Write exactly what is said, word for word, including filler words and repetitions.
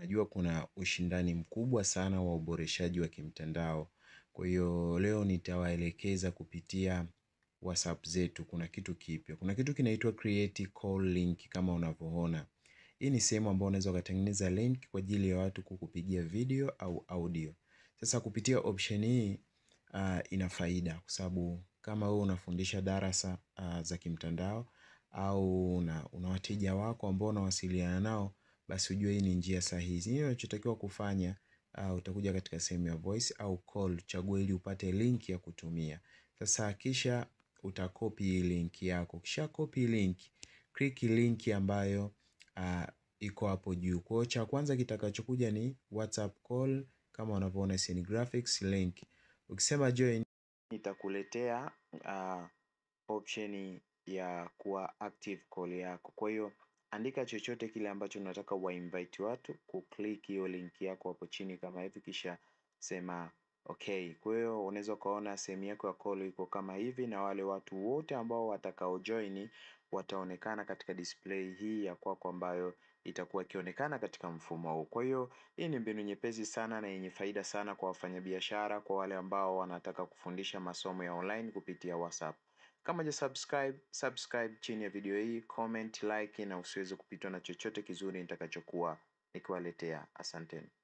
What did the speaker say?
najua kuna ushindani mkubwa sana wa uboreshaji wa kimtandao. Kwa hiyo leo nitawaelekeza kupitia WhatsApp zetu kuna kitu kipya. Kuna kitu kinaitwa create call link kama unavyoona. Hii ni sehemu ambayo unaweza ukatengeneza link kwa ajili ya watu kukupigia video au audio. Sasa kupitia option hii uh, ina faida kwa sababu kama wewe unafundisha darasa uh, za kimtandao au una, una wateja wako ambao unawasiliana nao, basi ujue hii ni njia sahihi. Hiyo unachotakiwa kufanya, uh, utakuja katika sehemu ya voice au call, chagua ili upate link ya kutumia. Sasa kisha utakopi link yako. Kisha copy link, click link ambayo uh, iko hapo juu. Kwa hiyo cha kwanza kitakachokuja ni WhatsApp call kama unavyoona scene graphics link. Ukisema join itakuletea uh, option ya kuwa active call yako. Kwa hiyo andika chochote kile ambacho unataka wa invite watu kuclick hiyo link yako hapo chini kama hivi, kisha sema okay. Kwa hiyo unaweza kaona sehemu yako ya call iko kama hivi, na wale watu wote ambao watakao join wataonekana katika display hii ya kwako ambayo itakuwa ikionekana katika mfumo huu. Kwa hiyo hii ni mbinu nyepesi sana na yenye faida sana kwa wafanyabiashara, kwa wale ambao wanataka kufundisha masomo ya online kupitia WhatsApp. Kama je subscribe, subscribe chini ya video hii, comment, like na usiweze kupitwa na chochote kizuri nitakachokuwa nikiwaletea. Asanteni.